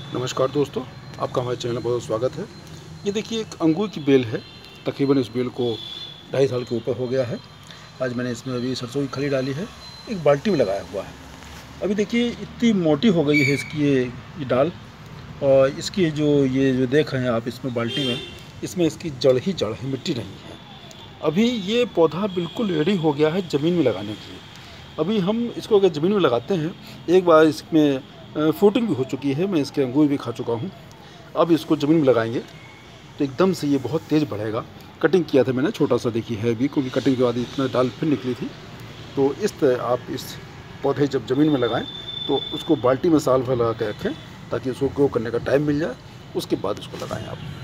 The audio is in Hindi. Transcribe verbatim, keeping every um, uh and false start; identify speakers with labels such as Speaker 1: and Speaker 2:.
Speaker 1: नमस्कार दोस्तों, आपका हमारे चैनल में बहुत स्वागत है। ये देखिए एक अंगूर की बेल है। तकरीबन इस बेल को ढाई साल के ऊपर हो गया है। आज मैंने इसमें अभी सरसों की खली डाली है, एक बाल्टी में लगाया हुआ है। अभी देखिए इतनी मोटी हो गई है इसकी ये ये डाल, और इसकी जो ये जो देख रहे हैं आप इसमें बाल्टी में, इसमें इसकी जड़ ही जड़ है, मिट्टी नहीं है। अभी ये पौधा बिल्कुल रेडी हो गया है ज़मीन में लगाने के लिए। अभी हम इसको अगर ज़मीन में लगाते हैं, एक बार इसमें फ्रूटिंग भी हो चुकी है, मैं इसके अंगूर भी खा चुका हूँ। अब इसको ज़मीन में लगाएंगे तो एकदम से ये बहुत तेज़ बढ़ेगा। कटिंग किया था मैंने, छोटा सा देखिए है अभी, क्योंकि कटिंग के बाद इतना डाल फिर निकली थी। तो इस तरह आप इस पौधे जब ज़मीन में लगाएं तो उसको बाल्टी में साल भर लगा के रखें, ताकि उसको ग्रो करने का टाइम मिल जाए। उसके बाद उसको लगाएं आप।